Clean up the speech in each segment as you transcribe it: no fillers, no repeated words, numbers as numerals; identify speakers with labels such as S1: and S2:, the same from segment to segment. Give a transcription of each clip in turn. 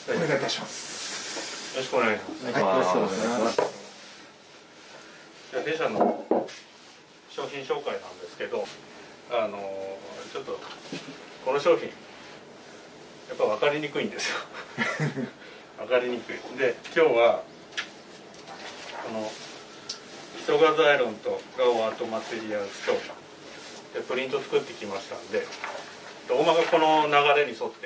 S1: お願いいたします。
S2: よろしくお願いします。
S1: はい、よろしくお願いします。
S2: じゃあ弊社の商品紹介なんですけど、ちょっとこの商品やっぱ分かりにくいんですよ。分かりにくい。で今日はこの基礎画材論とガオアートマテリアルス調査でプリント作ってきましたんで、大まかこの流れに沿って、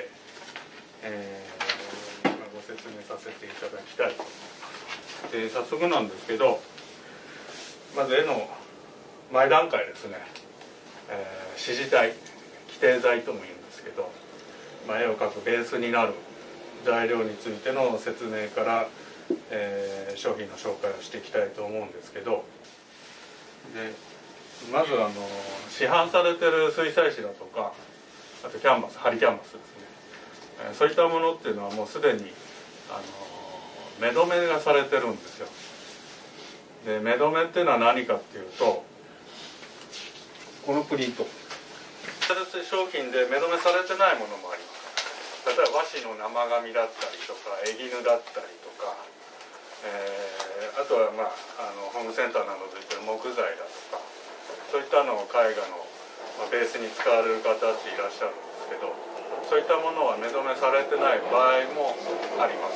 S2: ご説明させていただきたいと思います。で早速なんですけど、まず絵の前段階ですね、指示体基底材とも言うんですけど、絵を描くベースになる材料についての説明から、商品の紹介をしていきたいと思うんですけど、でまず市販されてる水彩紙だとか、あとキャンバス、針キャンバスですね、そういったものっていうのはもうすでに目止めがされてるんですよ。で目止めっていうのは何かっていうと、このプリント商品で目止めされてないものもあります。例えば和紙の生紙だったりとか絵絹だったりとか、あとはホームセンターなどで売ってる木材だとか、そういったのを絵画のベースに使われる方っていらっしゃるんですけど、そういったものは目止めされてない場合もあります。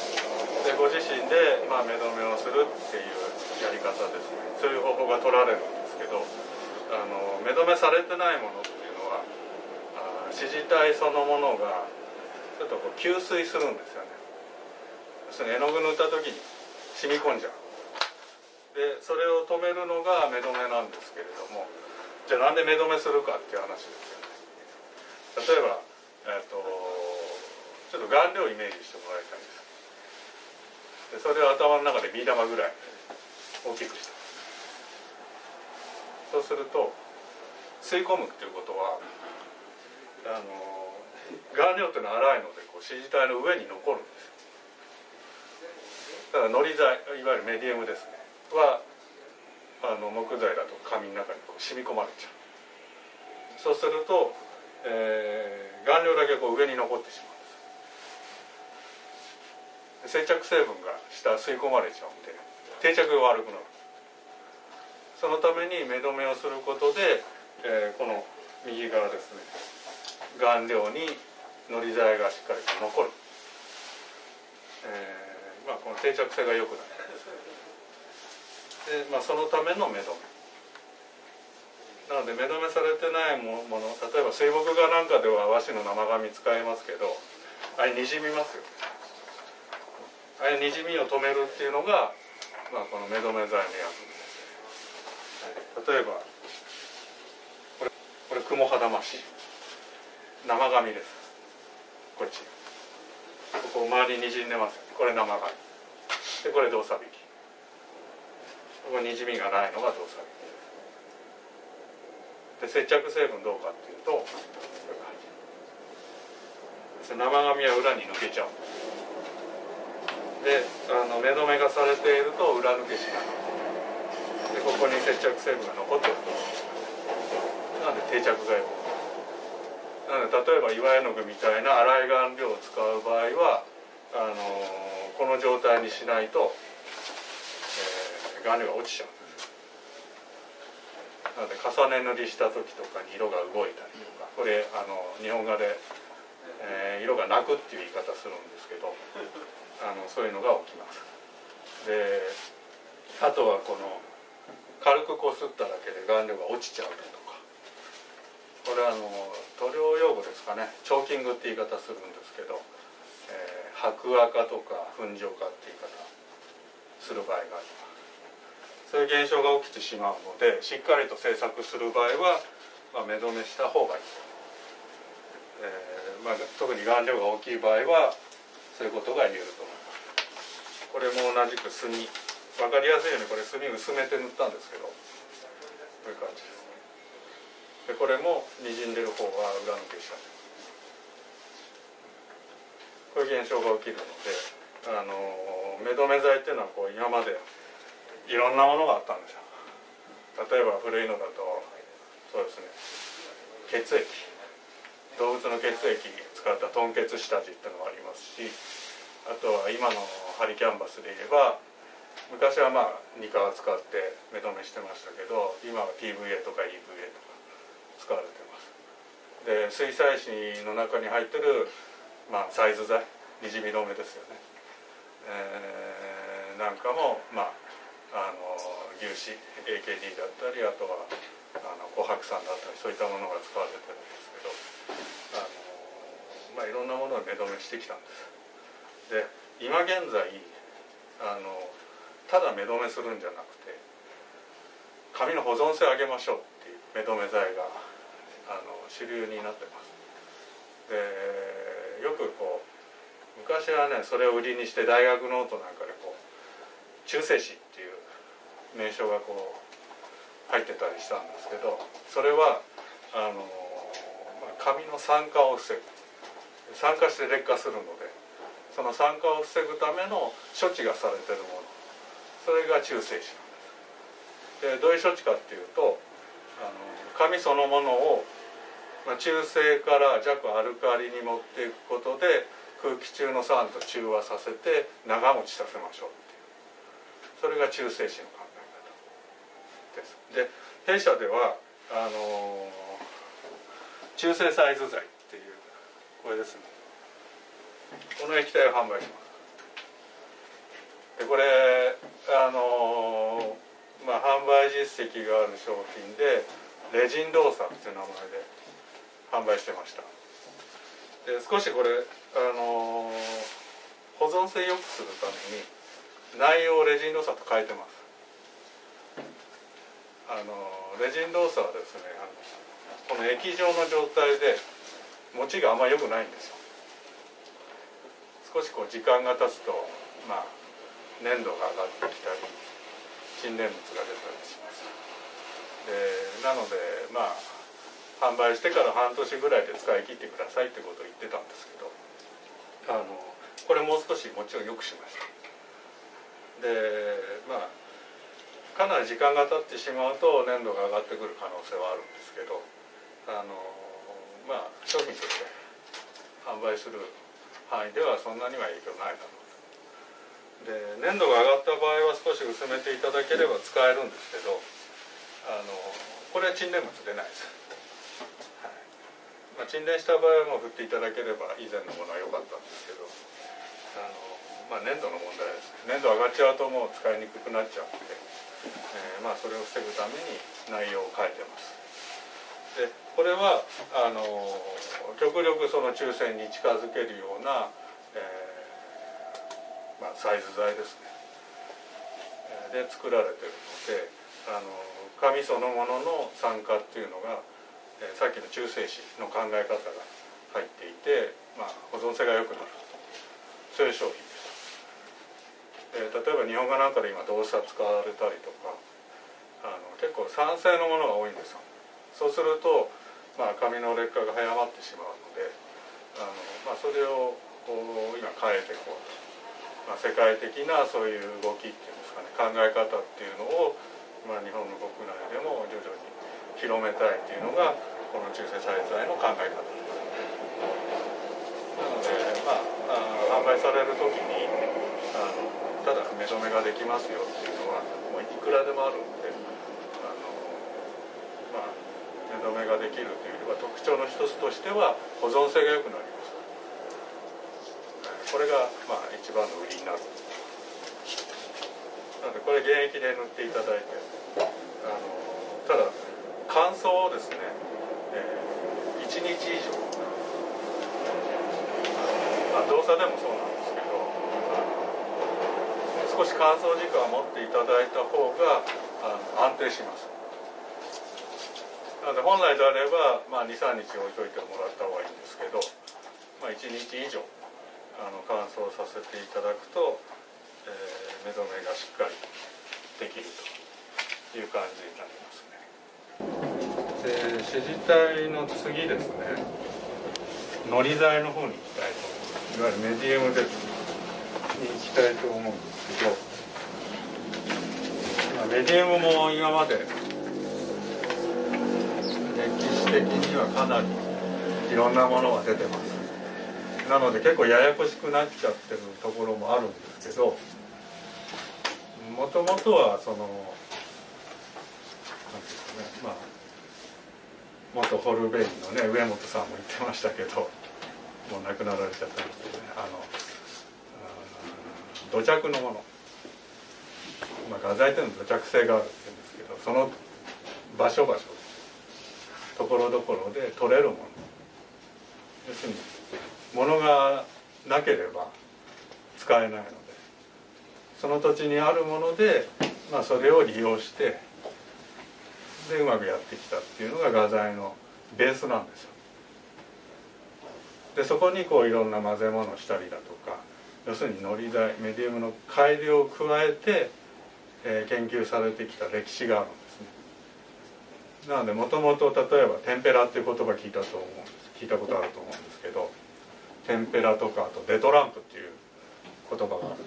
S2: でご自身で目止めをするっていうやり方ですね、そういう方法が取られるんですけど、目止めされてないものっていうのは指示体そのものがちょっと吸水するんですよね。要するに絵の具塗った時に染み込んじゃう。でそれを止めるのが目止めなんですけれども、じゃあなんで目止めするかっていう話ですよね。例えば、ちょっと顔料をイメージしてもらいたいです。でそれを頭の中でビー玉ぐらい大きくした。そうすると吸い込むっていうことは、顔料っていうのは粗いので指示体の上に残るんですよ。だからのり剤、いわゆるメディウムですねは木材だと紙の中に染み込まれちゃう。そうすると、顔料だけ上に残ってしまうんです。接着成分が下吸い込まれちゃうんで定着が悪くなる。そのために目止めをすることで、この右側ですね、顔料にのり剤がしっかりと残る、この定着性が良くなる。で、そのための目止めなので、目止めされてないもの、例えば水墨画なんかでは和紙の生紙使いますけど、あれにじみますよね。あれにじみを止めるっていうのが、この目止め剤の役です。例えばこれ雲肌増し生紙です。こっちここ周りにじんでます。これ生紙で、これ動作引き。ここにじみがないのが動作引きで、接着成分どうかっていうと、こういう感じ。生紙は裏に抜けちゃう。で目止めがされていると裏抜けしない。でここに接着成分が残ってる。なので定着が良くなる。なので例えば岩絵の具みたいな粗い顔料を使う場合はこの状態にしないと、顔料が落ちちゃうんです。なので重ね塗りした時とかに色が動いたりとか、これ日本画で、色が泣くっていう言い方するんですけど、そういうのが起きます。であとはこの軽くこすっただけで顔料が落ちちゃうとか、これは塗料用語ですかね、チョーキングって言い方するんですけど、白赤とか粉状化って言い方する場合があります。そういう現象が起きてしまうので、しっかりと制作する場合は、目止めした方がいい。特に顔料が大きい場合はそういうことが言えると思います。これも同じく墨、分かりやすいようにこれ墨薄めて塗ったんですけど、こういう感じです。でこれもにじんでる方は裏抜けしちゃう。こういう現象が起きるので、目止め剤っていうのは今までいろんなものがあったんですよ。例えば古いのだとそうですね、血液、動物の血液使った豚血下地っていうのがありますし、 あとは今の針キャンバスで言えば、昔はまあニカを使って目止めしてましたけど、今は PVA とか EVA とか使われてます。で水彩紙の中に入ってる、まあ、サイズ材、にじみ止めですよね、なんかも、まあ、牛脂 AKD だったり、あとは琥珀酸だったり、そういったものが使われてるんですけど、まあ、いろんなものを目止めしてきたんです。で今現在ただ目止めするんじゃなくて、紙の保存性を上げましょうっていう目止め剤が主流になってます。でよくこう昔はね、それを売りにして大学ノートなんかでこう中性子っていう名称がこう入ってたりしたんですけど、それは紙の酸化を防ぐ、酸化して劣化するので、その酸化を防ぐための処置がされてるもの、それが中性子なんです。でどういう処置かっていうと、紙そのものを中性から弱アルカリに持っていくことで空気中の酸と中和させて長持ちさせましょうっていう、それが中性子の考え方です。で弊社では中性サイズ剤っていう、これですね、この液体を販売します。でこれまあ、販売実績がある商品でレジン動作っていう名前で販売してました。で少しこれ保存性良くするために内容をレジン動作と変えてます。レジン動作はですね、この液状の状態で持ちがあんまり良くないんですよ。少しこう時間が経つと、まあ、粘度が上がってきたり沈殿物が出たりします。でなのでまあ販売してから半年ぐらいで使い切ってくださいってことを言ってたんですけど、これもう少しもちろん良くしました。でまあかなり時間が経ってしまうと粘度が上がってくる可能性はあるんですけど、まあ商品として販売する範囲ではそんなには影響ないだろうと。で粘度が上がった場合は少し薄めていただければ使えるんですけど、これは沈殿物出ないです。沈殿した場合はもう振っていただければ以前のものは良かったんですけど、まあ、粘土の問題ですね。粘土上がっちゃうともう使いにくくなっちゃうので、まあ、それを防ぐために内容を変えてます。でこれは極力その中性に近づけるような、まあ、サイズ材ですね、で作られてるので、紙そのものの酸化っていうのが、さっきの中性子の考え方が入っていて、まあ、保存性が良くなる、そういう商品です。例えば日本画なんかで今動作使われたりとか、結構酸性のものが多いんですよ。そうすると、まあ、紙の劣化が早まってしまうので、まあ、それを今変えていこうと、まあ、世界的なそういう動きっていうんですかね、考え方っていうのを、まあ、日本の国内でも徐々に広めたいっていうのがこの中性サイズ材の考え方です。なので、まあ、販売される時にただ目止めができますよっていうのはもういくらでもあるんで、まあ、目止めができるというよりは特徴の一つとしては保存性が良くなります。これが、まあ、一番の売りになる。なのでこれ原液で塗っていただいて、ただ乾燥をですね、1日以上、まあ、動作でもそうなんですけど、少し乾燥時間を持っていただいた方が安定します。なので本来であれば、まあ、2,3 日置いといてもらった方がいいんですけど、まあ、1日以上乾燥させていただくと、目止めがしっかりできるという感じになりますね。で支持体の次ですね、のり剤の方に行きたいと思います。いわゆるメディウムですねに行きたいと思うんですけど、メディウムも今まで歴史的にはかなりいろんなものが出てます。 なので結構ややこしくなっちゃってるところもあるんですけど、もともとはそのなんていうんですかね、まあ元ホルベインのね上本さんも言ってましたけど、もう亡くなられちゃったんですけどね、土着のもの、まあ、画材というのは土着性があるって言うんですけど、その場所場所ところどころで取れるもの、要するに物がなければ使えないので、その土地にあるもので、まあ、それを利用してでうまくやってきたっていうのが画材のベースなんですよ。でそこにこういろんな混ぜ物したりだとか、要するに糊材メディウムの改良を加えて、研究されてきた歴史があるんですね。なのでもともと例えばテンペラっていう言葉聞いたことあると思うんですけど、テンペラとかあとデトランプっていう言葉があるんです。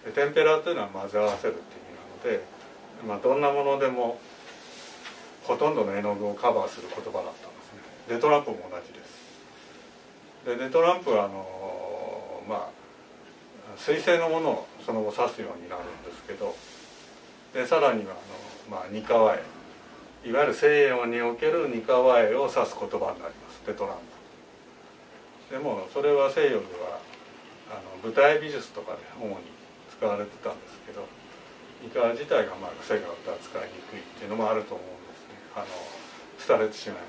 S2: でテンペラっていうのは混ぜ合わせるっていう意味なので、まあ、どんなものでもほとんどの絵の具をカバーする言葉だったんですね。デトランプも同じです。でデトランプはまあ水性のものをその後指すようになるんですけど、でさらにはまあ、ニカワ絵、いわゆる西洋におけるニカワ絵を指す言葉になります、デトランプ。でもそれは西洋では舞台美術とかで主に使われてたんですけど、ニカワ自体がまあ癖があって扱いにくいっていうのもあると思うんですね。廃れてしまいま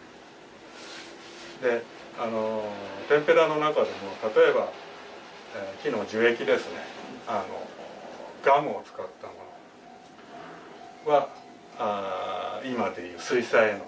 S2: した。でテンペラの中でも例えば、木の樹液ですね、ガムを使ったものは今でいう水彩絵の具です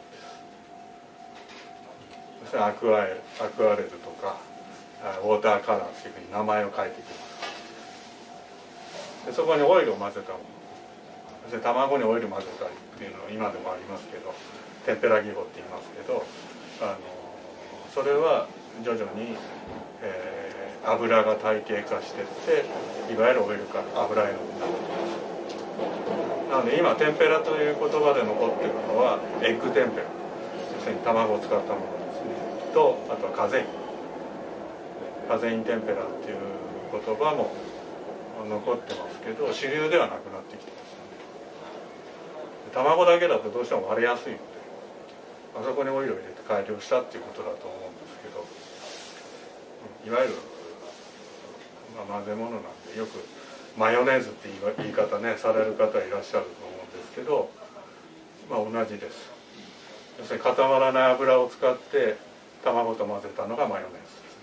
S2: 。そしてアクアレルとかウォーターカラーっていうふうに名前を書いていきます。でそこにオイルを混ぜたもの、そして卵にオイル混ぜたりっていうのは今でもありますけど、テンペラ技法って言いますけど、それは徐々に、油が体系化していって、いわゆるオイルから油絵の具になってきます。なので今テンペラという言葉で残っているのはエッグテンペラ、要するに卵を使ったものですね、とあとはカゼインテンペラっていう言葉も残ってますけど、主流ではなくなってきてますね。卵だけだとどうしても割れやすいので、あそこにオイルを入れて改良したっていうことだと思うんですけど、いわゆる、まあ、混ぜ物なんで、よくマヨネーズって言い方ねされる方いらっしゃると思うんですけど、まあ同じです。要するに固まらない油を使って卵と混ぜたのがマヨネーズ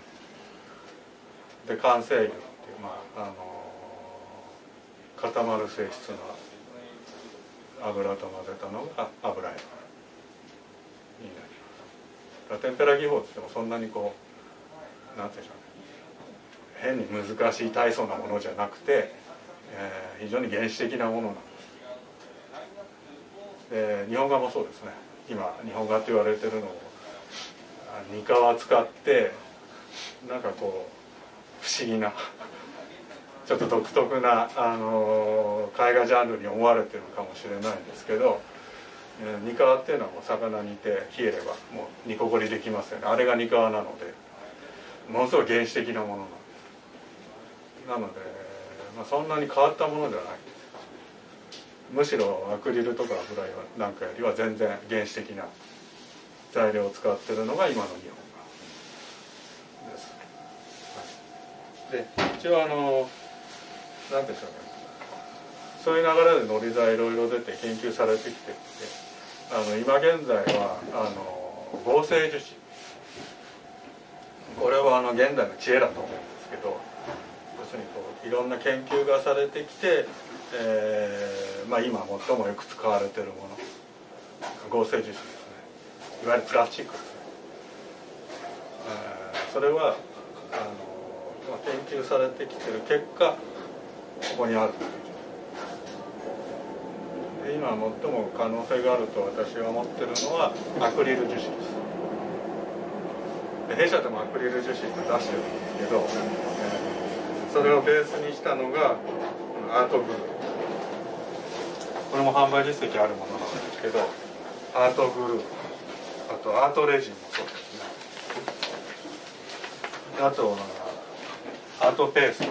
S2: ですね。で完成油っていう、まあ固まる性質の油と混ぜたのが油絵になります。テンペラ技法って言ってもそんなにこうなんていうんでしょうね、変に難しい大層なものじゃなくて、非常に原始的なものなんです。で日本画もそうですね。今日本画って言われてるのをニカワ使ってなんかこう不思議なちょっと独特な絵画ジャンルに思われてるかもしれないんですけど、ニカワっていうのはもう魚煮て冷えればもう煮こごりできますよね。あれがニカワなのでものすごい原始的なものなんです。なので、まあ、そんなに変わったものではないんです。むしろアクリルとか油絵なんかよりは全然原始的な材料を使ってるのが今の日本画です。で一応なんでしょうね、そういう流れで糊材いろいろ出て研究されてきていて、今現在は合成樹脂、これは現代の知恵だと思うんですけど、要するにこういろんな研究がされてきて、まあ、今最もよく使われているもの、合成樹脂ですね、いわゆるプラスチックですね。それは研究されてきている結果ここにあるという状態で、今最も可能性があると私は思っているのはアクリル樹脂です。弊社でもアクリル樹脂って出してるんですけど、それをベースにしたのがアートグルー、これも販売実績あるものなんですけど、アートグルー、あとアートレジンもそうですね。 あとはアートペース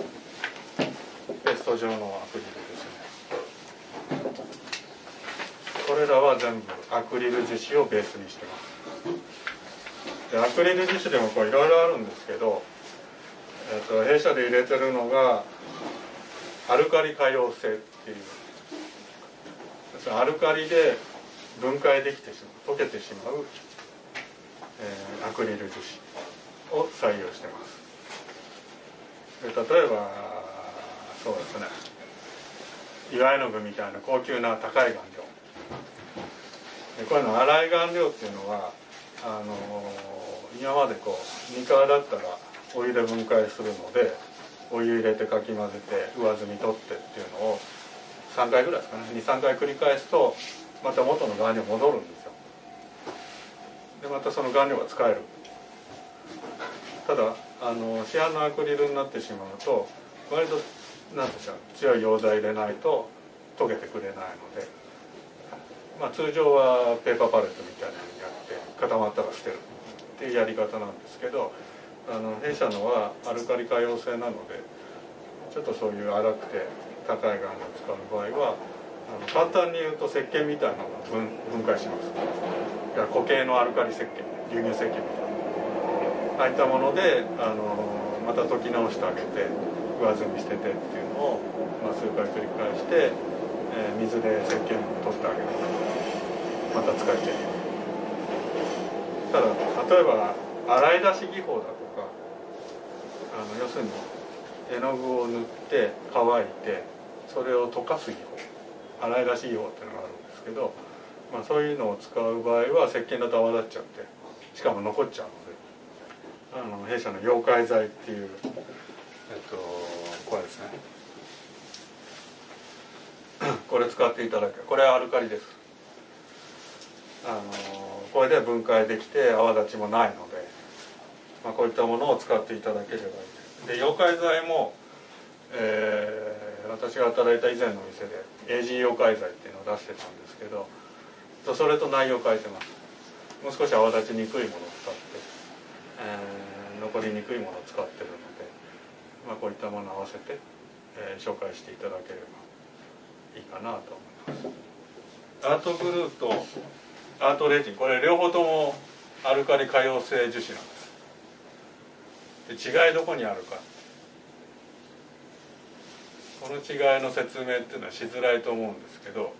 S2: ト状のアクリルですね。これらは全部アクリル樹脂をベースにしてます。でアクリル樹脂でもいろいろあるんですけど、弊社で入れてるのがアルカリ可溶性っていう、アルカリで分解できてしまう、溶けてしまう、アクリル樹脂を採用してます。で例えばそうですね、岩絵の具みたいな高級な高い顔料で、こういうの粗い顔料っていうのは今まで2カだったらお湯で分解するので、お湯入れてかき混ぜて上澄み取ってっていうのを3回ぐらいですかね、23回繰り返すとまた元の顔料戻るんですよ。でまたその顔料が使える。ただ市販のアクリルになってしまうと割となんでしょう、強い溶剤入れないと溶けてくれないので、通常はペーパーパレットみたいなのにやって固まったら捨てるっていうやり方なんですけど、弊社のはアルカリ可溶性なので、ちょっとそういう粗くて高い顔料を使う場合は簡単に言うと石鹸みたいなのが分解します。だから固形のアルカリ石鹸、流乳石鹸みたいな、ああいったものでまた溶き直してあげて上澄み捨ててっていうのを、数回繰り返して、水で石鹸取ってあげる、また使えちゃいけない。ただ例えば洗い出し技法だとか、要するに絵の具を塗って乾いてそれを溶かす技法、洗い出し技法っていうのがあるんですけど、そういうのを使う場合は石鹸だと泡立っちゃってしかも残っちゃうので、弊社の溶解剤っていうこれですねこれ使っていただく。これはアルカリです。これで分解できて泡立ちもないので、こういったものを使っていただければいいです。で溶解剤も、私が働いた以前の店で AG 溶解剤っていうのを出してたんですけど、それと内容を変えてます。もう少し泡立ちにくいものを使って、残りにくいものを使ってるので、こういったものを合わせて、紹介していただければいいかなと思います。アートグルーとアートレジン、これ両方ともアルカリ可溶性樹脂なんです。で違いどこにあるか、この違いの説明っていうのはしづらいと思うんですけど、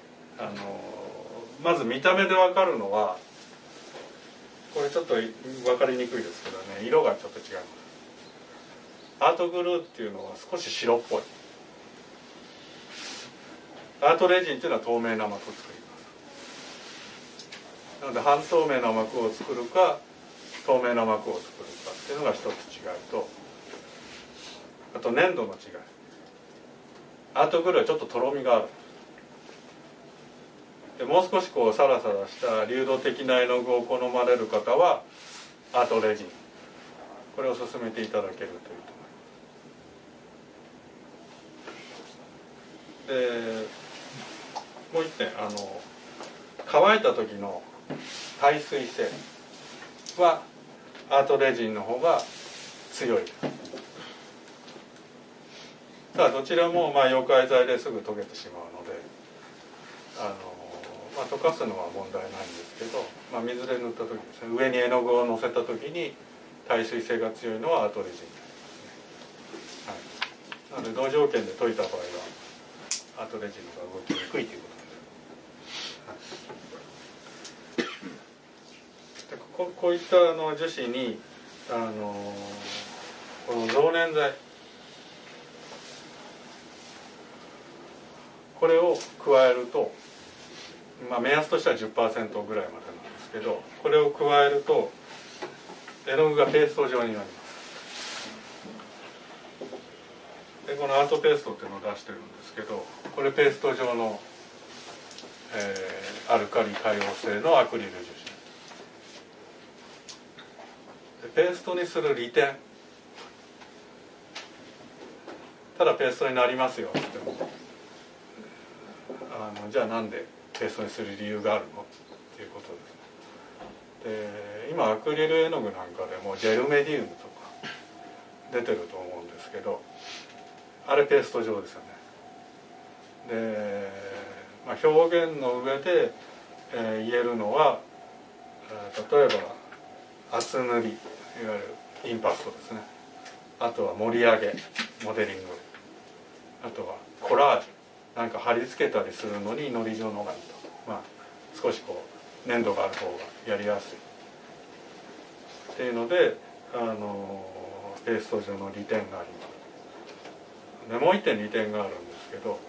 S2: まず見た目で分かるのは、これちょっと分かりにくいですけどね、色がちょっと違います。アートグルーっていうのは少し白っぽい。アートレジンっていうのは透明な膜を作ります。なので半透明な膜を作るか透明な膜を作るかっていうのが一つ違いと、あと粘度の違い。アートグルーはちょっととろみがある。でもう少しサラサラした流動的な絵の具を好まれる方はアートレジン、これを勧めていただけるというと思います。でもう一点、乾いた時の耐水性はアートレジンの方が強い。ただどちらも溶解剤ですぐ溶けてしまうので、溶かすのは問題ないんですけど、水で塗った時ですね、上に絵の具をのせた時に耐水性が強いのはアートレジンですね。なので同条件で溶いた場合はアートレジンの方が動きにくいということです。でこういった樹脂にこの増粘剤、これを加えると、目安としては 10% ぐらいまでなんですけど、これを加えると絵の具がペースト状になります。でこのアートペーストっていうのを出してるんですけど、これペースト状の、アルカリ可溶性のアクリル樹脂で、ペーストにする利点、ただペーストになりますよって言っても、じゃあなんでペーストにする理由があるのっていうことですね。で今アクリル絵の具なんかでもジェルメディウムとか出てると思うんですけど、あれペースト状ですよね。で、表現の上で、言えるのは、例えば厚塗り、いわゆるインパストですね。あとは盛り上げ、モデリング、あとはコラージュ、なんか貼り付けたりするのにのり状の方がいいと、少しこう粘土がある方がやりやすいっていうので、ペースト状の利点があります。でもう一点利点があるんですけど、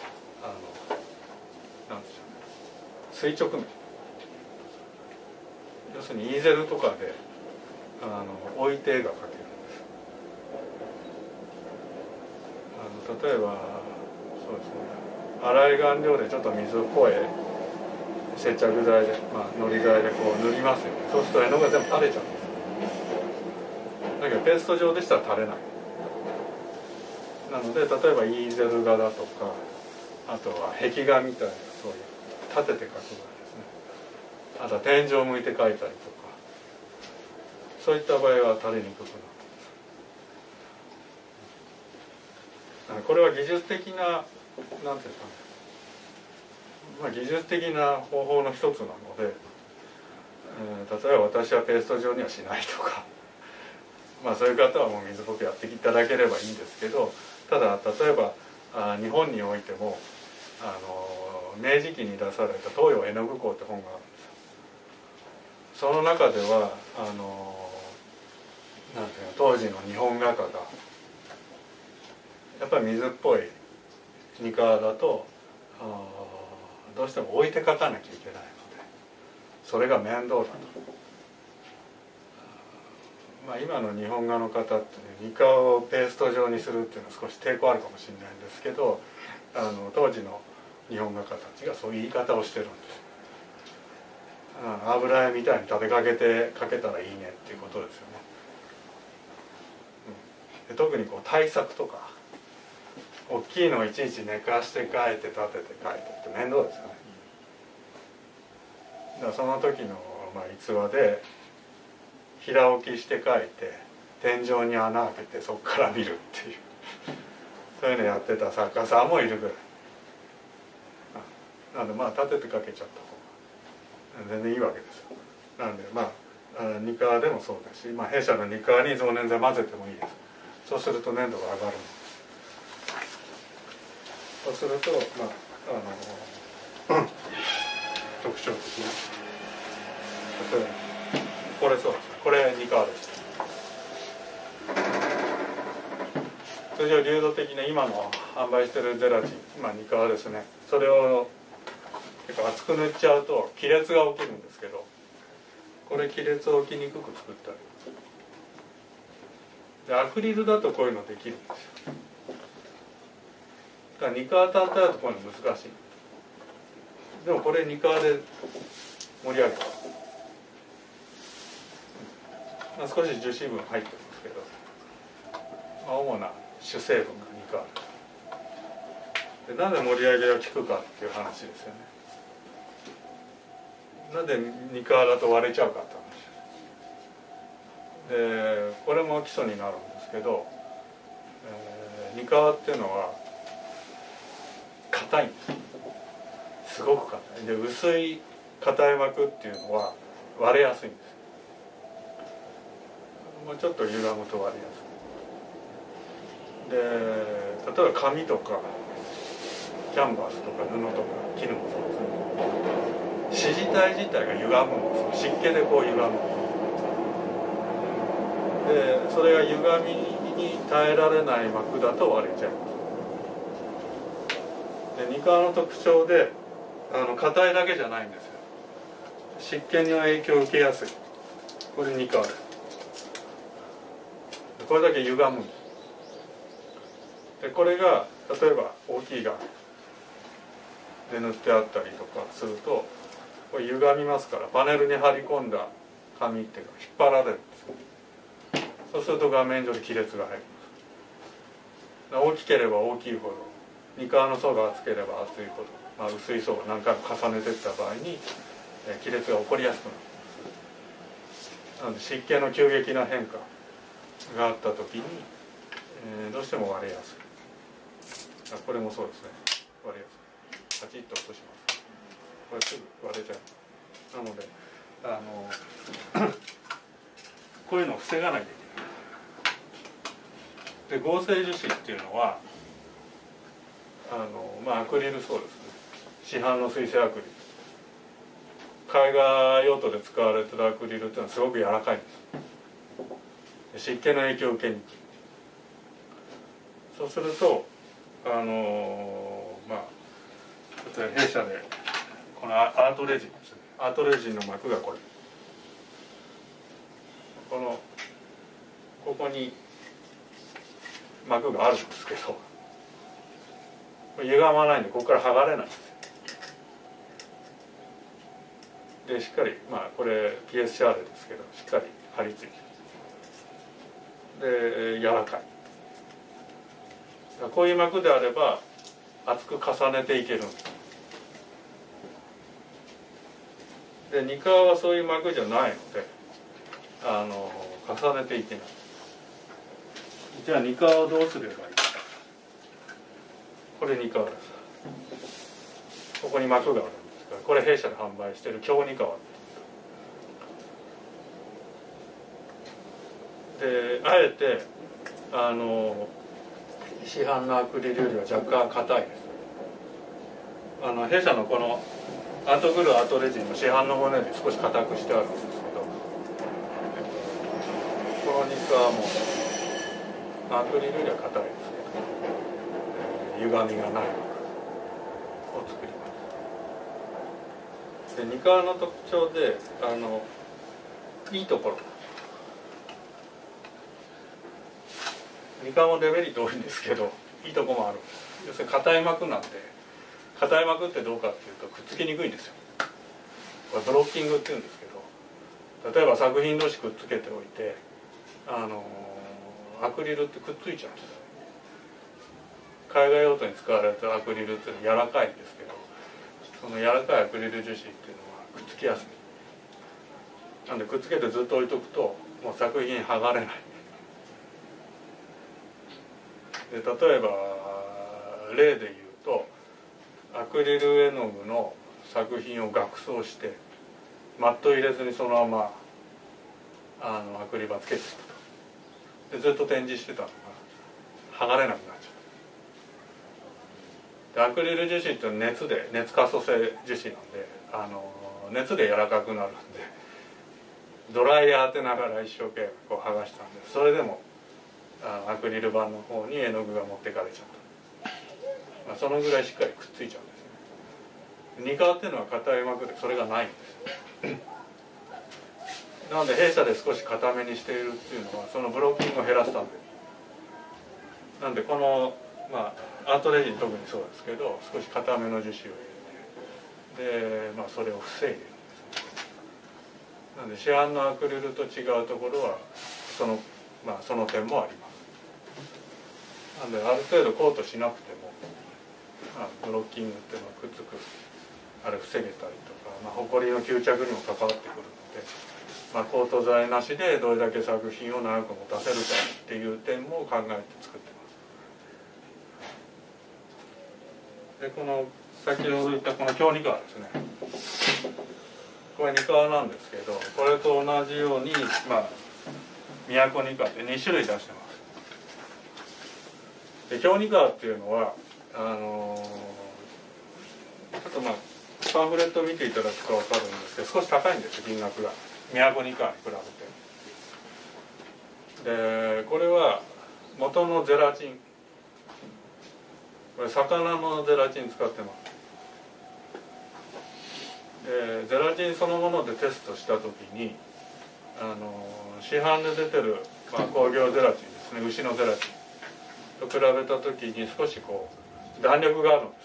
S2: なんでしょうね、垂直面、要するにイーゼルとかで置いて絵が描けるんです。例えばそうですね、粗い顔料でちょっと水っぽい接着剤で、のり剤でこう塗りますよね。そうすると絵の具が全部垂れちゃうんです。だけどペースト状でしたら垂れない。なので例えばイーゼル画だとか、あとは壁画みたいな、そういう立てて描く画ですね。あとは天井を向いて描いたりとか、そういった場合は垂れにくくなるんです。これは技術的な、なんていうんですかね、技術的な方法の一つなので、例えば私はペースト状にはしないとか、そういう方はもう水っぽくやっていただければいいんですけど、ただ例えば日本においても明治期に出された東洋絵の具稿って本があるんですよ。その中ではなんていうの、当時の日本画家がやっぱり水っぽいニカだとどうしても置いて描かなきゃいけないので、それが面倒だと。今の日本画の方ってね、ニカをペースト状にするっていうのは少し抵抗あるかもしれないんですけど、当時の日本画家たちがそういう言い方をしてるんです。油絵みたいに立てかけて描けたらいいねっていうことですよね。で特にこう大作とか大きいのをいちいち寝かして描いて立てて描いてって面倒ですよね。だからその時の逸話で平置きして描いて天井に穴開けてそこから見るっていうそういうのやってた作家さんもいるぐらい。なので立てて描けちゃった方が全然いいわけですよ。なのでニカでもそうだし、弊社のニカに増粘剤混ぜてもいいです。そうすると粘度が上がる。そうすると特徴的な、例えばこれそうです。これニカです。通常流動的な今の販売してるゼラチン、ニカですね。それを結構厚く塗っちゃうと亀裂が起きるんですけど、これ亀裂を起きにくく作ってあります。でアクリルだとこういうのできるんですよ。だからニカ単体だとこういうの難しい。でもこれニカで盛り上げた。少し樹脂分入ってますけど、主な主成分がニカで、なぜ盛り上げが効くかっていう話ですよね。なんでニカだと割れちゃうかって話で、これも基礎になるんですけど、ニカっていうのは硬いんです。すごく硬いで、薄い硬い膜っていうのは割れやすいんです。もうちょっと歪むと割れやすい。で、例えば紙とかキャンバスとか布とか絹もそうですね、紙自体自体が歪むんです。湿気でこう歪む。でそれが歪みに耐えられない膜だと割れちゃいます。でニカの特徴で硬いだけじゃないんですよ。湿気に影響を受けやすい。これニカです。これだけ歪むんです。でこれが例えば大きい画で塗ってあったりとかするとこれ歪みますから、パネルに貼り込んだ紙っていうか引っ張られるんです。そうすると画面上で亀裂が入ります。大きければ大きいほど、ニカの層が厚ければ厚いほど、薄い層を何回も重ねていった場合に亀裂が起こりやすくなる。なので湿気の急激な変化があった時に、どうしても割れやすい。これもそうですね、割れやすい。パチッと落とします。これすぐ割れちゃう。なのでこういうのを防がないといけない。で、合成樹脂っていうのはアクリルそうですね、市販の水性アクリル、絵画用途で使われてるアクリルっていうのはすごく柔らかいんです。湿気の影響を受けにくい。そうすると例えば弊社でこのアートレジンですね、アートレジンの膜がここに膜があるんですけど、歪まないんでここから剥がれないんですよ。でしっかりこれ PS シャーレですけど、しっかり貼り付いてで柔らかい。こういう膜であれば厚く重ねていけるんです。でニカはそういう膜じゃないので重ねていけない。じゃあニカをどうすればいいか。これニカです。ここに膜があるんですから、これ弊社で販売している強ニカワで、あえて市販のアクリルよりは若干硬いです。弊社のこのアートグルーアートレジンの市販のものより少し硬くしてあるんですけど、このニカはもうアクリルよりは硬いですけど、歪みがない膜を作ります。でニカの特徴でいいところ、ニカもデメリット多いんですけどいいとこもある。要するに硬い膜なんで、硬い膜ってどうかっていうとくっつきにくいんですよ。これブロッキングっていうんですけど、例えば作品同士くっつけておいてアクリルってくっついちゃうんですよ。絵画用途に使われたアクリルっていうのは柔らかいんですけど、その柔らかいアクリル樹脂っていうのはくっつきやすい。なんでくっつけてずっと置いとくともう作品剥がれない。で例えば例で言うとアクリル絵の具の作品を額装してマット入れずにそのままアクリル板つけてたと。でずっと展示してたのが剥がれなくなっちゃう。でアクリル樹脂っていうのは熱可塑性樹脂なんで熱で柔らかくなるんで、ドライヤー当てながら一生懸命こう剥がしたんで、それでもアクリル板の方に絵の具が持ってかれちゃった。そのぐらいしっかりくっついちゃうんですね。ニカっていうのは硬い膜でそれがないんですよ。なので弊社で少し硬めにしているっていうのはそのブロッキングを減らすため。なんでこのアートレジン特にそうですけど少し硬めの樹脂を入れて、でそれを防いでいるんですね。なので市販のアクリルと違うところはその点もあります。なのである程度コートしなくてもブロッキングっていうのはくっつくあれ防げたりとか、ホコリの吸着にも関わってくるので、コート剤なしでどれだけ作品を長く持たせるかっていう点も考えて作ってます。でこの先ほど言ったこの強ニカですね、これニカなんですけど、これと同じように都ニカって2種類出してます。で強ニカっていうのはちょっとパンフレットを見ていただくと分かるんですけど少し高いんですよ、金額が都ニカに比べて。でこれは元のゼラチン、これ魚のゼラチン使ってます。でゼラチンそのものでテストした時に市販で出てる、工業ゼラチンですね、牛のゼラチンと比べた時に少し弾力があるんです。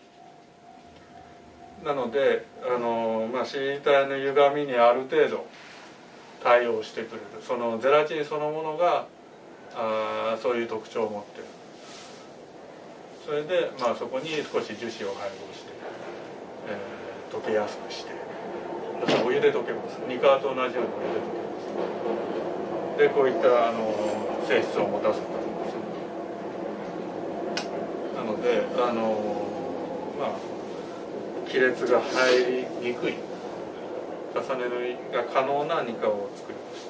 S2: なのでCD体の歪みにある程度対応してくれる、そのゼラチンそのものがそういう特徴を持っている。それでそこに少し樹脂を配合して、溶けやすくして、お湯で溶けます。ニカと同じようにお湯で溶けます。でこういった性質を持たせたんですね。なので亀裂が入りにくい重ね縫いが可能なニカを作りました。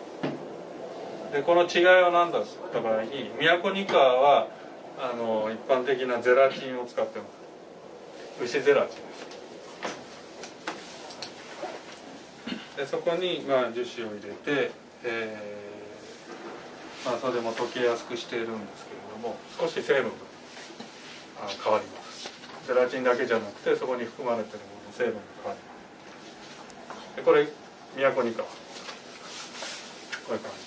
S2: でこの違いは何だった場合に、都ニカは一般的なゼラチンを使ってます。牛ゼラチンです。でそこに樹脂を入れて、それでも溶けやすくしているんですけれども、少し成分が変わります。ゼラチンだけじゃなくてそこに含まれているものの成分が変わります。でこれ都ニカはこういう感じ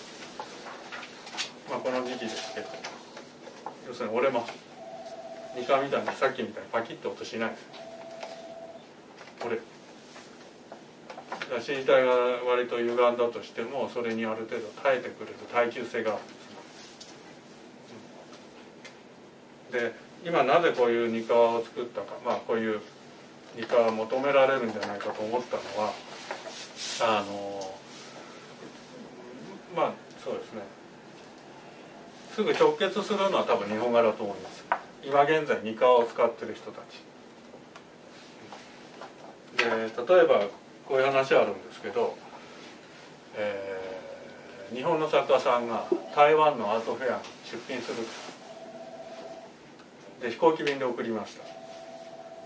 S2: で、この時期ですけど、要するに折れます。ニカみたいにさっきみたいにパキッと音しないです。折れる。支持体が割と歪んだとしても、それにある程度耐えてくれる耐久性があるんですね。で今なぜこういうニカを作ったか、こういうニカが求められるんじゃないかと思ったのは、そうですね、すぐ直結するのは多分日本画だと思います。今現在ニカを使ってる人たちで、例えばこういう話あるんですけど、日本の作家さんが台湾のアートフェアに出品するで飛行機便で送りました。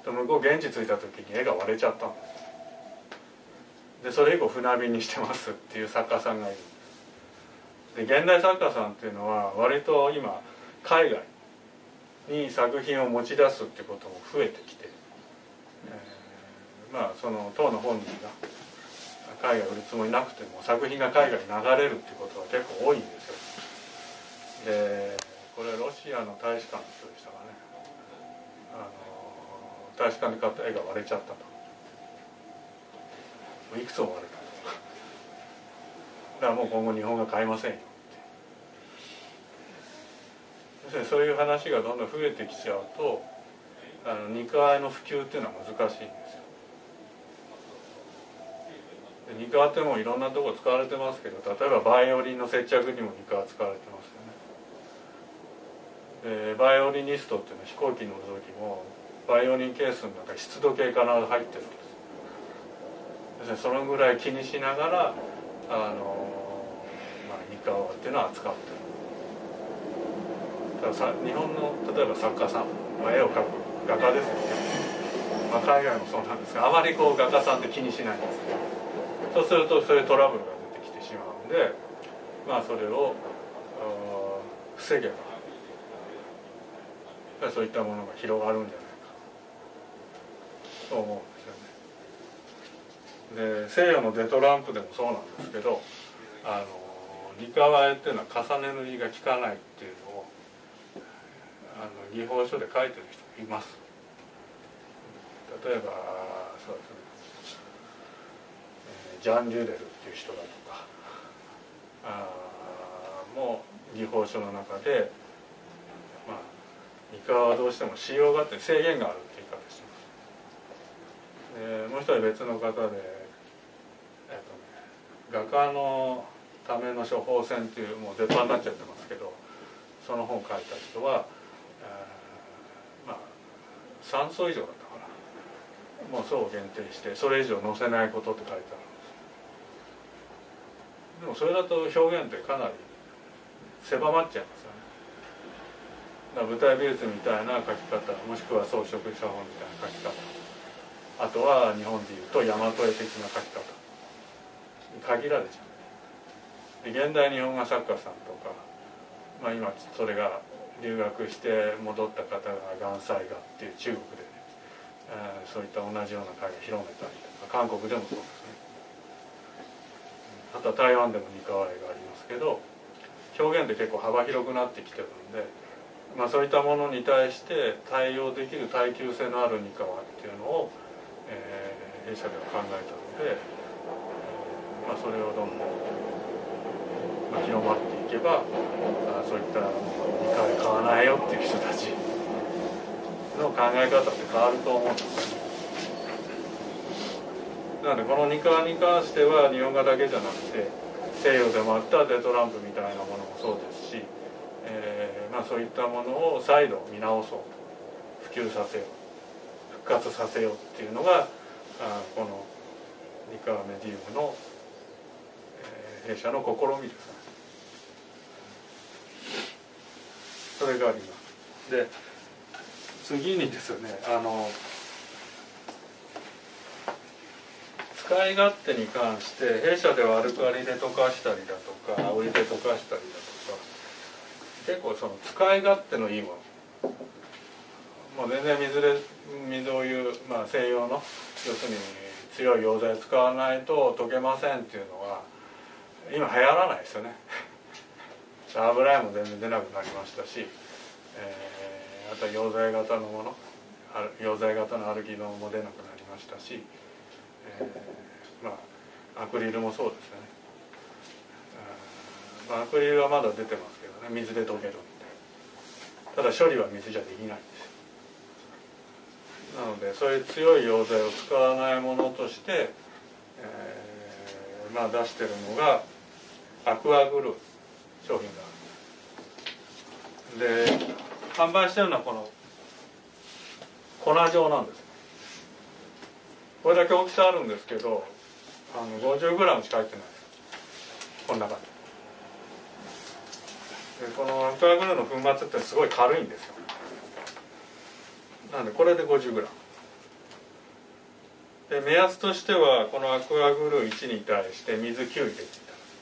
S2: で向こう現地着いた時に絵が割れちゃったんです。でそれ以降船便にしてますっていう作家さんがいるんです。で現代作家さんっていうのは割と今海外に作品を持ち出すっていうことも増えてきて、その当の本人が海外売るつもりなくても作品が海外に流れるっていうことは結構多いんですよ。でこれロシアの大使館の人でしたかね、大使館で買った絵が割れちゃったと。いくつも割れたと。だからもう今後日本が買えませんよって。そういう話がどんどん増えてきちゃうとニカの普及っていうのは難しいんですよ。ニカってもいろんなところ使われてますけど、例えばバイオリンの接着にもニカは使われてますよね。でバイオリニストっていうのは飛行機乗る時もバイオリンケースの中に湿度計必ず入ってるんです。そのぐらい気にしながらニカっていうのは扱ってる。ただ日本の例えば作家さん、絵を描く画家ですよね、海外もそうなんですが、あまり画家さんって気にしないんです。そうするとそういうトラブルが出てきてしまうんで、それを防げばそういったものが広がるんじゃないかと思うんですよね。で西洋のデトランプでもそうなんですけど、ニカワ絵っていうのは重ね塗りが効かないっていうのを技法書で書いてる人がいます。例えばそうですね、ジャン・リュデルっていう人だとかもう技法書の中で、ニカはどうしても仕様があって制限があるって言い方してます。もう一人別の方で、画家のための処方箋っていうもう絶版になっちゃってますけど、その本を書いた人は3層以上だったかな、もう層を限定してそれ以上載せないことって書いてあるんです。でもそれだと表現ってかなり狭まっちゃいますよね。だから舞台美術みたいな描き方、もしくは装飾写本みたいな描き方、あとは日本でいうと大和絵的な描き方に限られちゃう。で現代日本画作家さんとか、今それが留学して戻った方が元彩画っていう中国で、そういった同じような絵画広めたりとか、韓国でもそうですね、あとは台湾でもニカワ絵がありますけど、表現って結構幅広くなってきてるんで、そういったものに対して対応できる耐久性のあるニカワっていうのを、弊社では考えたので、それをどんどん、広まっていけばそういったニカワ絵買わないよっていう人たちの考え方って変わると思うんですよね。なのでこのニカワに関しては日本画だけじゃなくて西洋でもあったデトランプみたいなものもそうですし、そういったものを再度見直そう、普及させよう、復活させようっていうのがこのリカーメディウムの、弊社の試みですね。それがあります。で次にですね、使い勝手に関して弊社ではアルカリで溶かしたりだとかお湯で溶かしたりだとか、結構その使い勝手のいいもの、もう全然水お湯、西洋の要するに強い溶剤使わないと溶けませんっていうのは今流行らないですよね。油絵も全然出なくなりましたし、あとは溶剤型のもの、溶剤型のアルギノも出なくなりましたし、アクリルもそうですよね。アクリルはまだ出てますけどね、水で溶けるんで。ただ処理は水じゃできないんですよ。なのでそういう強い溶剤を使わないものとして、出してるのがアクアグルー商品がある。で販売してるのはこの粉状なんです。これだけ大きさあるんですけど50g しか入ってないです、この中で。このアクアグルーの粉末ってすごい軽いんですよ。なのでこれで 50g で、目安としてはこのアクアグルー1に対して水9入れていた。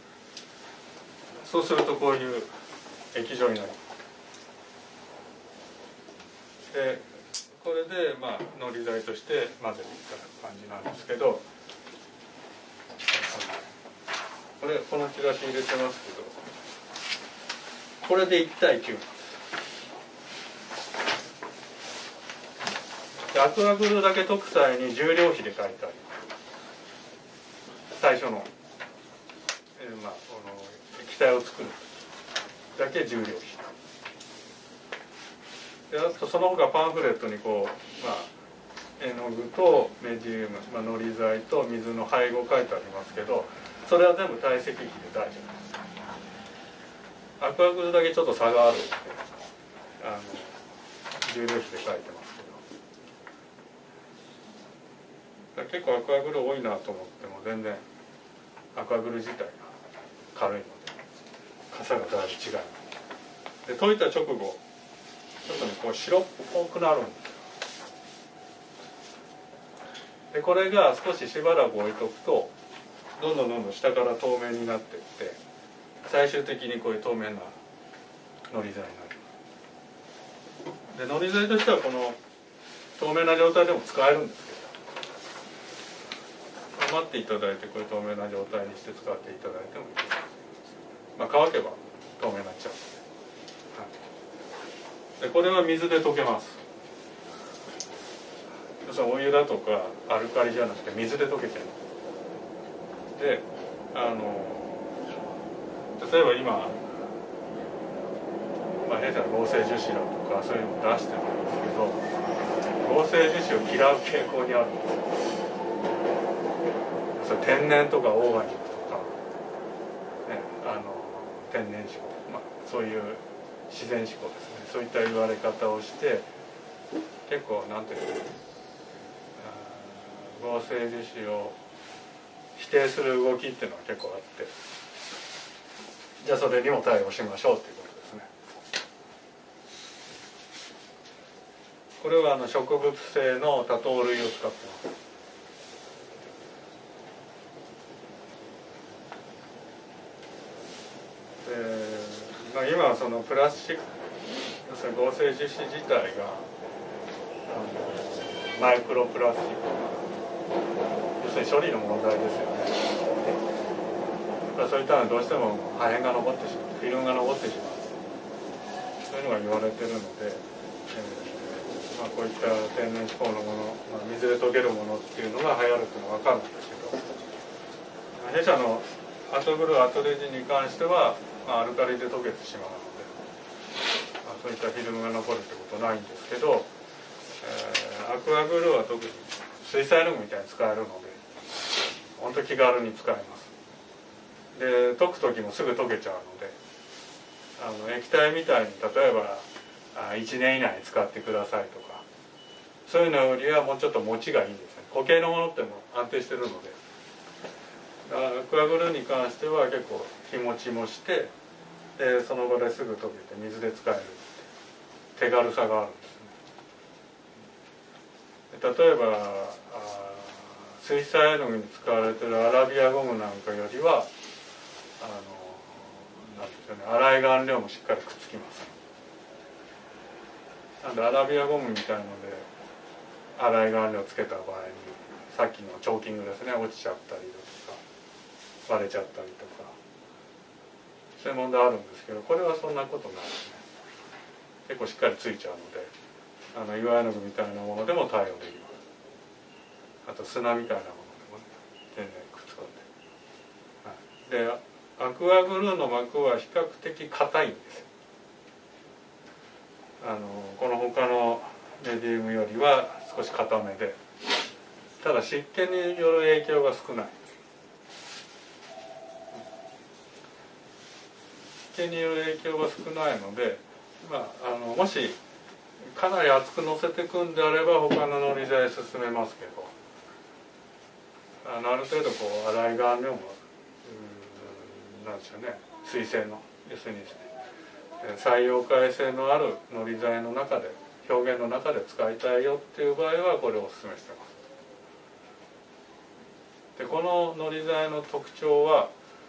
S2: そうするとこういう液状になります。でこれでのり剤として混ぜていただく感じなんですけど、このチラシ入れてますけど、これで1対9なんです。でアクアグルーだけ溶く際に重量比で書いてあります。最初の、この液体を作るだけ重量比で、あとその他パンフレットに絵の具とメディウム、のり剤と水の配合書いてありますけど、それは全部体積比で大丈夫です。アクアグルーだけちょっと差があるので重量比で書いてますけど、結構アクアグルー多いなと思っても全然アクアグルー自体が軽いのでかさがだいぶ違います。で溶いた直後ちょっとね白っぽくなるんですよ。でこれが少ししばらく置いとくとどんどん下から透明になっていって最終的にこういう透明なのり剤になる。でのり剤としてはこの透明な状態でも使えるんですけど、待っていただいてこういう透明な状態にして使っていただいてもいいです。乾けば透明になっちゃうので、これは水で溶けます。要するにお湯だとかアルカリじゃなくて水で溶けちゃう。で例えば今、弊社の合成樹脂だとかそういうのを出してるんですけど、合成樹脂を嫌う傾向にあるんですよ。それ天然とかオーガニックとか、天然志向、そういう自然志向ですね。そういった言われ方をして結構なんていうの、合成樹脂を否定する動きっていうのは結構あって、じゃあそれにも対応しましょうということですね。これは植物性の多糖類を使ってます。今はそのプラスチック、要するに合成樹脂自体がマイクロプラスチック、要するに処理の問題ですよね。そういったのはどうしても破片が残ってしまう、フィルムが残ってしまう、そういうのが言われてるので、こういった天然志向のもの、水で溶けるものっていうのが流行るっていうのは分かるんですけど、弊社のアトグルーアトレジに関しては、アルカリで溶けてしまうので、そういったフィルムが残るってことはないんですけど、アクアグルーは特に水彩絵の具みたいに使えるので本当気軽に使えます。 で溶く時もすぐ溶けちゃうので液体みたいに例えば1年以内に使ってくださいとかそういうのよりはもうちょっと持ちがいいんですね。固形のものっても安定してるのでアクアグルーに関しては結構日持ちもしてでその場ですぐ溶けて水で使える手軽さがあるんですね。例えば水彩絵の具に使われているアラビアゴムなんかよりはなんですよね、洗い顔料もしっかりくっつきます。なんでアラビアゴムみたいので洗い顔料つけた場合にさっきのチョーキングですね、落ちちゃったりだとか割れちゃったりとかそういう問題あるんですけど、これはそんなことないですね。結構しっかりついちゃうので岩絵の具みたいなものでも対応できます。あと砂みたいなものでも、ね、全然くっつくんで、はい、でアクアグルーの膜は比較的硬いんです。この他のメディウムよりは少し硬めで、ただ湿気による影響が少ない。湿気による影響が少ないので、もしかなり厚くのせていくんであれば他ののり剤進めますけど、ある程度こう洗い顔料もなんですよね、水性の要するに採用替え性のあるのり剤の中で表現の中で使いたいよっていう場合はこれをおすすめしてます。でこののり剤の特徴は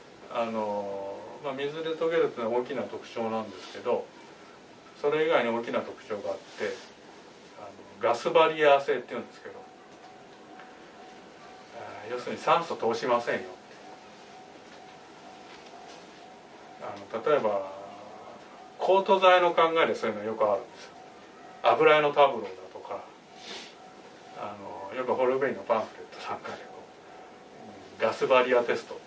S2: 水で溶けるっていうのは大きな特徴なんですけど、それ以外に大きな特徴があってガスバリアー性っていうんですけど、要するに酸素通しませんよ。例えばコート剤の考えでそういうのよくあるんですよ。油絵のタブローだとかよくホルベインのパンフレットなんかでガスバリアテスト、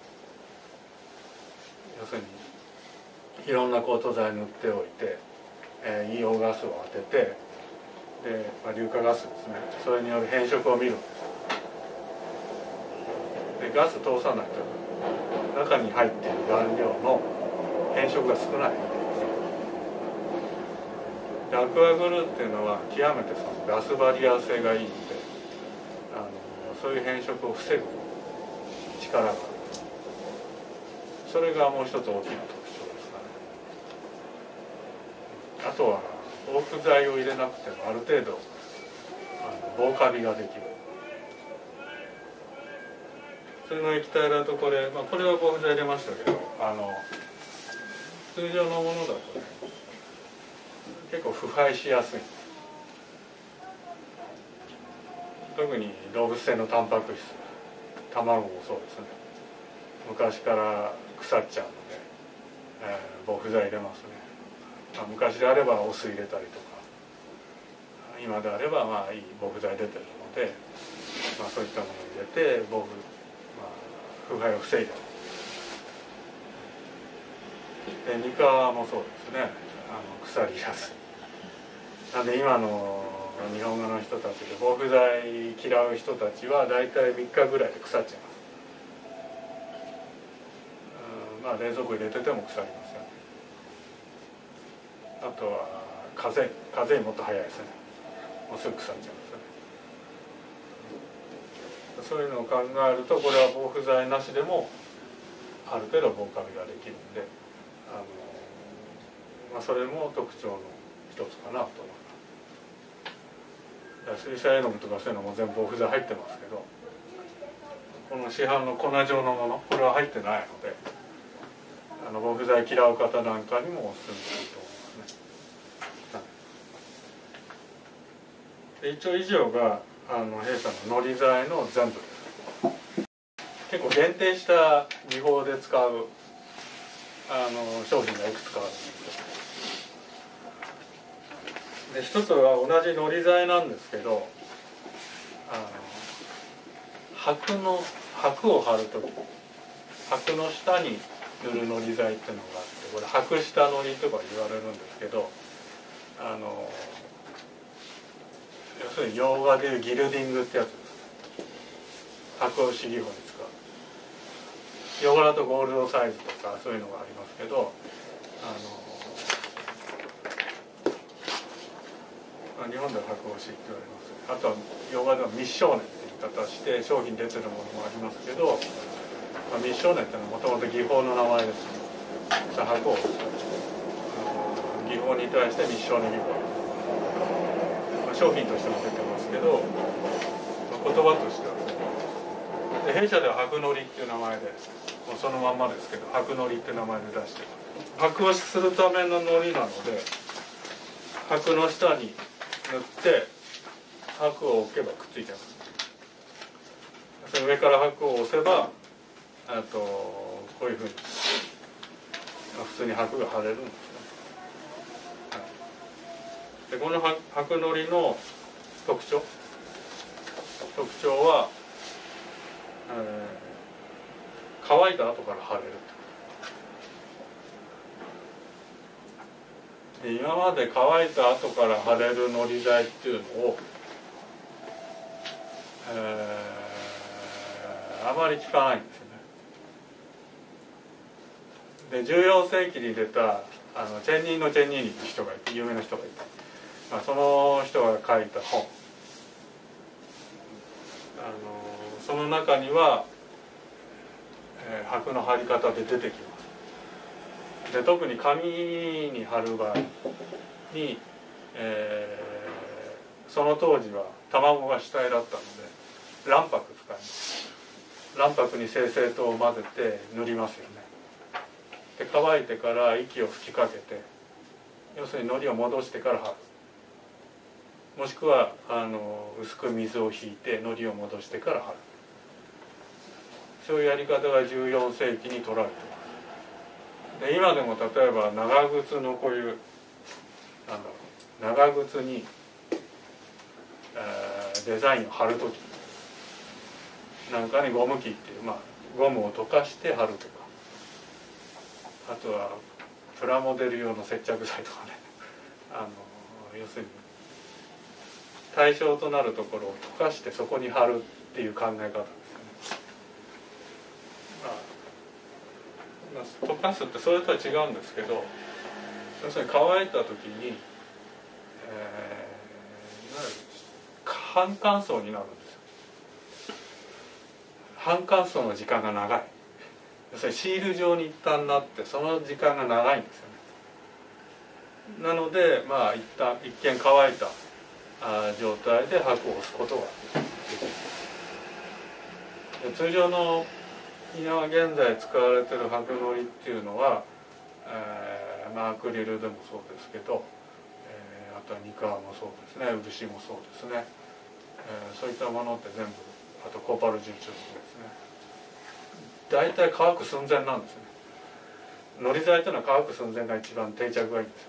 S2: 要するにいろんなコート剤塗っておいて、硫黄ガスを当ててで、硫化ガスですね、それによる変色を見るんです。でガス通さないと中に入っている顔料の変色が少ない。でアクアグルーっていうのは極めてそのガスバリア性がいいのでそういう変色を防ぐ力がある。それがもう一つ大きな特徴ですかね。あとは防腐剤を入れなくてもある程度防カビができる。普通の液体だとこれは防腐剤入れましたけど通常のものだとね結構腐敗しやすい。特に動物性のタンパク質、卵もそうですね、昔から腐っちゃうので、防腐剤入れますね。昔であればお酢入れたりとか、今であればいい防腐剤出てるので、そういったものを入れて腐敗を防いだり。でニカもそうですね、腐りやすい。なんで今の日本画の人たちで防腐剤嫌う人たちは大体3日ぐらいで腐っちゃいます。冷蔵庫入れてても腐りますよね。あとは風邪もっと早いですね。もうすぐ腐っちゃいますよね。そういうのを考えるとこれは防腐剤なしでもある程度防カビができるんでそれも特徴の一つかなと思います。水彩絵の具とかそういうのも全部防腐剤入ってますけど、この市販の粉状のものこれは入ってないので防腐剤嫌う方なんかにもおすすめすると思いますね。で一応以上が弊社ののり剤の全部です。結構限定した技法で使う商品がいくつかあるんですよ。で一つは同じのり剤なんですけど箔を貼る時箔の下に塗るのり剤っていうのがあって、これ箔下のりとか言われるんですけど要するに洋画でいうギルディングってやつです。箔を紙技法に使う。 ヨガラとゴールドサイズとかそういうのがありますけど、日本では白押しって言われます。あとはヨガでは密少年っていう言い方して商品出てるものもありますけど、密少年っていうのはもともと技法の名前ですね。白を押す技法に対して密少年技法、商品としても出てますけど、言葉としてはで弊社では白のりっていう名前でもうそのまんまですけど白のりって名前で出して白押しするためののりなので、白の下に塗って白を置けばくっついちゃいます。その上から白を押せばこういうふうに普通に白が貼れるんですね。でこの白のりの特徴は、乾いた後から貼れるで、今まで乾いた後から貼れるのり剤っていうのを、あまり効かないんですよね。で14世紀に出たチェンニーノ・チェンニーニって人がいて有名な人がいて、その人が書いた本、その中には、白の貼り方で出てきます。で特に紙に貼る場合に、その当時は卵が主体だったので卵白使います。卵白に精製糖を混ぜて塗りますよね。で乾いてから息を吹きかけて、要するに糊を戻してから貼る、もしくは薄く水を引いて糊を戻してから貼る、そういうやり方が14世紀に取られています。で今でも例えば長靴のこういう長靴に、デザインを貼る時なんかにゴム機っていう、ゴムを溶かして貼るとか、あとはプラモデル用の接着剤とかね、要するに対象となるところを溶かしてそこに貼るっていう考え方ですよね。溶かすってそれとは違うんですけど、要するに乾いた時に、いわゆる半乾燥になるんですよ。半乾燥の時間が長い、要するにシール状に一旦なってその時間が長いんですよね。なので一見乾いた状態で白を押すことができる。通常の今現在使われている白のりっていうのは、アクリルでもそうですけど、あとはニカもそうですね、漆もそうですね、そういったものって全部、あとコーパル重中もですね、大体乾く寸前なんですね。のり剤というのは乾く寸前が一番定着がいいんですよ。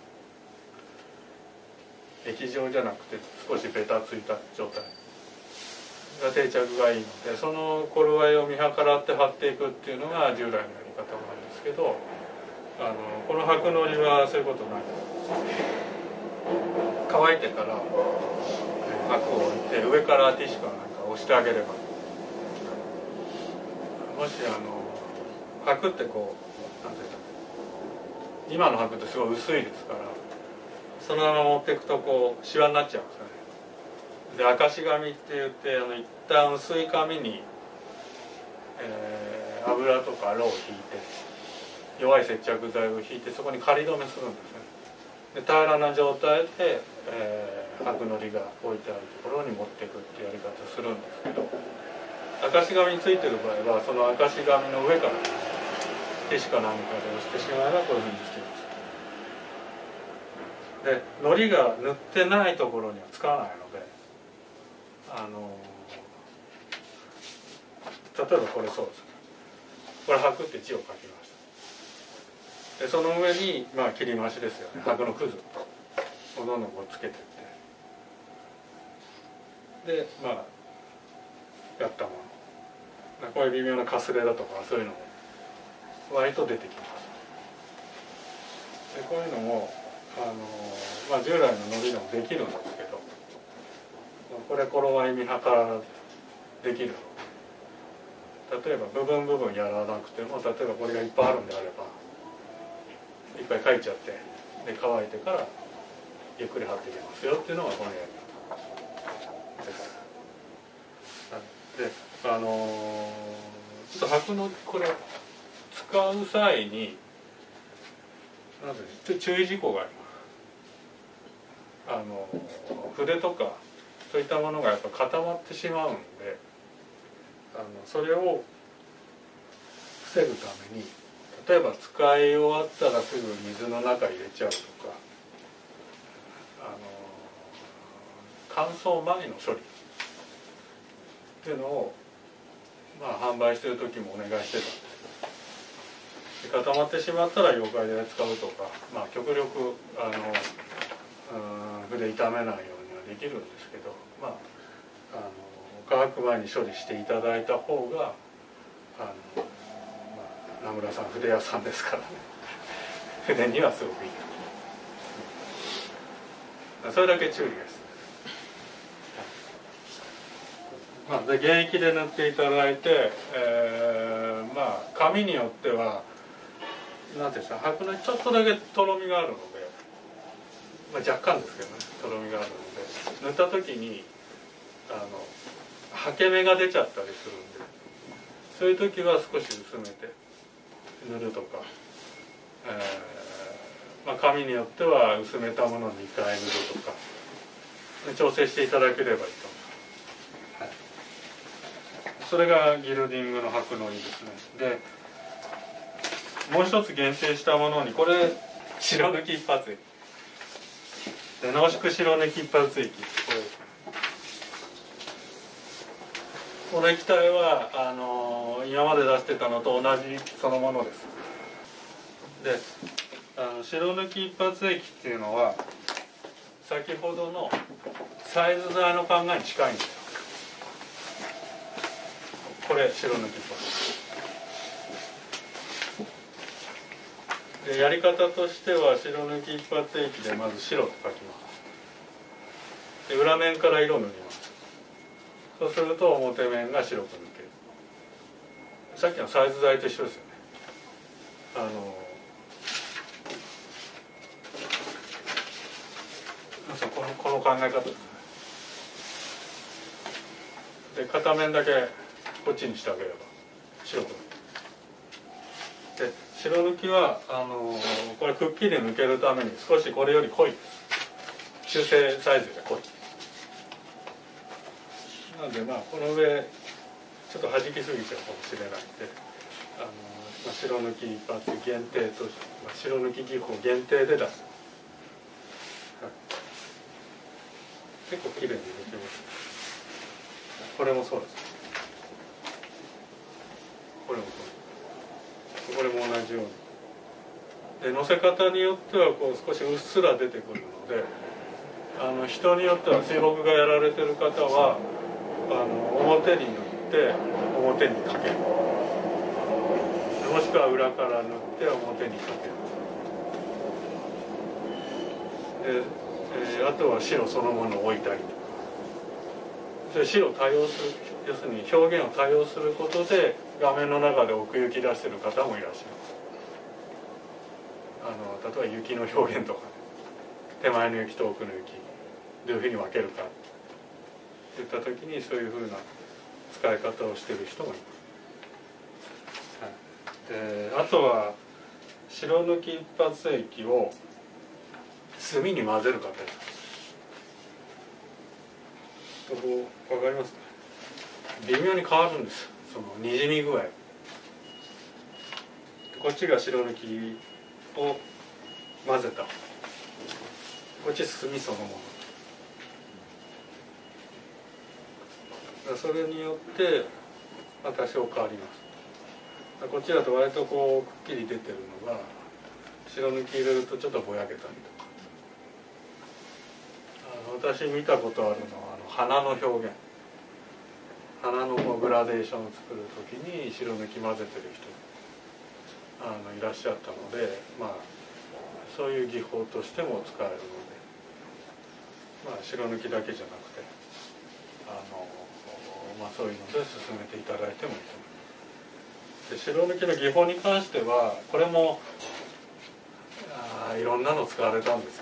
S2: 液状じゃなくて少しベタついた状態が定着がいいので、その頃合いを見計らって貼っていくっていうのが従来のやり方なんですけど、この白のりはそういうことない。乾いてから白を置いて上からティッシュかなんか押してあげれば、もし白ってこうなんていうか、今の白ってすごい薄いですから、そのまま持っていくとこうシワになっちゃうんですよね。で明石紙って言って一旦薄い紙に、油とかろうを引いて弱い接着剤を引いてそこに仮止めするんですね。で平らな状態で、白のりが置いてあるところに持っていくっていうやり方をするんですけど、明石紙についてる場合はその明石紙の上からティッシュか何かで押してしまえばこういうふうにつきます。で糊が塗ってないところにはつかないので、例えばこれそうですね、これ白って字を書きました。でその上に切り増しですよね、白のくずをどんどんこうつけていって、でやったもの、こういう微妙なかすれだとかそういうのも割と出てきます。でこういうのも従来ののりでもできるんですけど、これ頃合い見計らできるの例えば部分部分やらなくても、例えばこれがいっぱいあるんであればいっぱい書いちゃって、で乾いてからゆっくり貼っていきますよっていうのがこのやり方です。でちょっと箔のこれ使う際に注意事項があります。筆とかそういったものがやっぱ固まってしまうんで、それを防ぐために、例えば使い終わったらすぐ水の中入れちゃうとか、乾燥前の処理っていうのを販売してる時もお願いしてたんですけど、固まってしまったら妖怪で使うとか、極力筆傷めないようにはできるんですけど、乾く前に処理していただいた方が名村さん筆屋さんですからね筆にはすごくいい。それだけ注意が必要です。で原液で塗っていただいて、紙によっては何ていうんですか、箔のちょっとだけとろみがあるので、若干ですけどね、とろみがあるので塗った時にはけ目が出ちゃったりするんで、そういう時は少し薄めて塗るとか、紙によっては薄めたものを2回塗るとか調整していただければいいと思います。それがギルディングの箔のりですね。でもう一つ限定したものに、これ白抜き一発液、で濃縮白抜き一発液、この液体は今まで出してたのと同じそのものです。で白抜き一発液っていうのは先ほどのサイズ剤の考えに近いんですよ。これ白抜き一発で、やり方としては白抜き一発液でまず白と書きます。で裏面から色を塗ります。そうすると表面が白く抜ける。さっきのサイズ剤と一緒ですよね。この考え方ですね。で片面だけこっちにしてあげれば白く抜ける。で白抜きはこれくっきり抜けるために少しこれより濃い中性サイズが濃い。なのでこの上ちょっと弾きすぎちゃうかもしれないんで、白抜き一発限定として、白抜き技法限定で出す。結構きれいに抜けます。これもそうです。これもそうです。これも同じように。で乗せ方によっては少しうっすら出てくるので、人によっては水墨画やられてる方は表に塗って表にかける、もしくは裏から塗って表にかける。であとは白そのものを置いたりとか、それ白を多用する、要するに表現を多用することで画面の中で奥行き出してる方もいらっしゃいます。例えば雪の表現とか、手前の雪と奥の雪どういうふうに分けるかっていった時にそういうふうな使い方をしている人もいます。であとは白抜き一発液を墨に混ぜる方です。分かりますか？微妙に変わるんです、そのにじみ具合。こっちが白抜きを混ぜた、こっち墨そのもの。それによって多少変わります。こっちだと割とくっきり出てるのが白抜き入れるとちょっとぼやけたりとか。私見たことあるのは花の表現、花のグラデーションを作る時に白抜き混ぜてる人いらっしゃったので、そういう技法としても使えるので、白抜きだけじゃなくてそういうので進めていただいてもいいと思います。 で白抜きの技法に関してはこれもいろんなの使われたんですよ。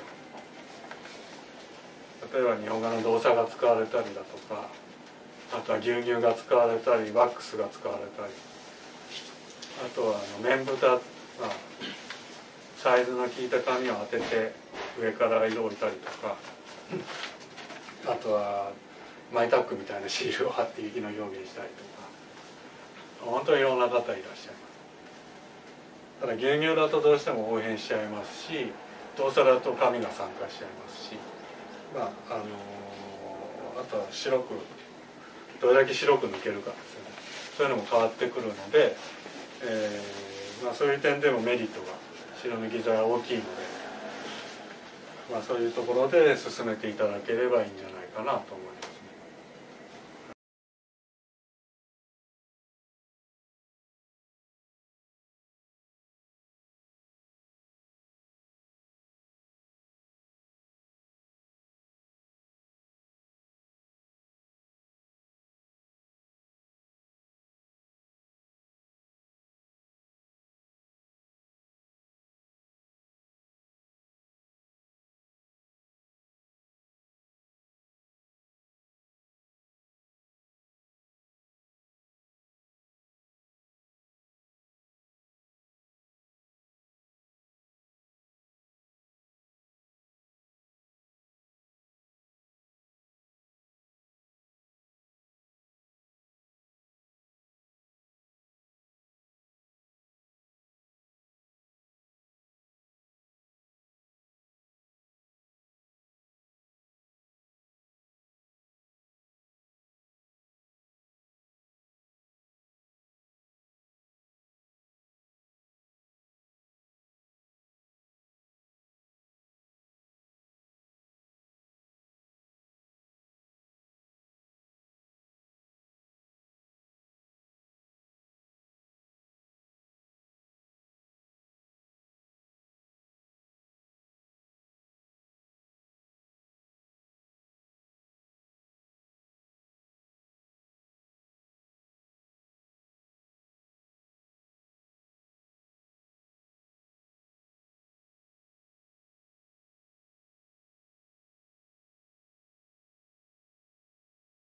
S2: 例えば日本画の動作が使われたりだとか、あとは牛乳が使われたりワックスが使われたり、あとは面蓋、サイズの効いた紙を当てて上から色を置いたりとか、あとはマイタックみたいなシールを貼って雪の表現したりとか、本当にいろんな方いらっしゃいます。ただ牛乳だとどうしても応変しちゃいますし、動作だと紙が酸化しちゃいますし、あとは白くどれだけ白く抜けるかですよね。そういうのも変わってくるので、そういう点でもメリットが白抜き剤は大きいので、そういうところで進めていただければいいんじゃないかなと思います。